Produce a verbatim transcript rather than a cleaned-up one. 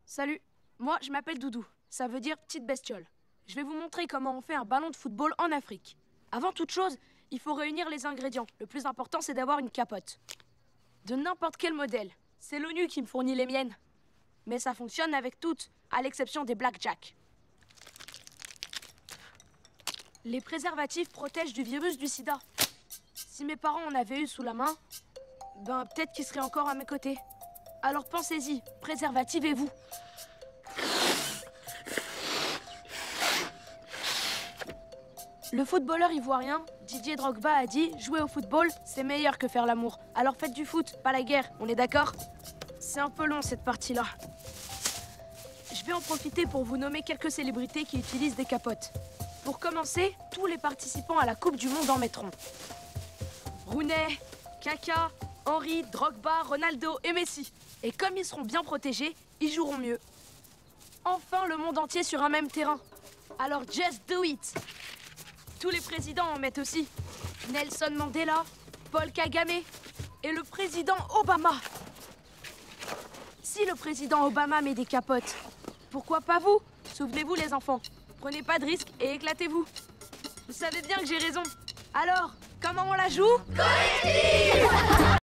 Salut, moi je m'appelle Doudou, ça veut dire petite bestiole. Je vais vous montrer comment on fait un ballon de football en Afrique. Avant toute chose, il faut réunir les ingrédients. Le plus important, c'est d'avoir une capote. De n'importe quel modèle. C'est l'ONU qui me fournit les miennes. Mais ça fonctionne avec toutes, à l'exception des Blackjack. Les préservatifs protègent du virus du sida. Si mes parents en avaient eu sous la main, ben peut-être qu'ils seraient encore à mes côtés. Alors pensez-y, préservativez-vous. Le footballeur ivoirien, Didier Drogba, a dit « Jouer au football, c'est meilleur que faire l'amour. Alors faites du foot, pas la guerre, on est d'accord ?» C'est un peu long cette partie-là. Je vais en profiter pour vous nommer quelques célébrités qui utilisent des capotes. Pour commencer, tous les participants à la Coupe du Monde en mettront. Rooney, Kaka, Henry, Drogba, Ronaldo et Messi. Et comme ils seront bien protégés, ils joueront mieux. Enfin, le monde entier sur un même terrain. Alors just do it! Tous les présidents en mettent aussi. Nelson Mandela, Paul Kagame et le président Obama. Si le président Obama met des capotes, pourquoi pas vous? Souvenez-vous les enfants, prenez pas de risques et éclatez-vous. Vous savez bien que j'ai raison. Alors, comment on la joue? Collectif!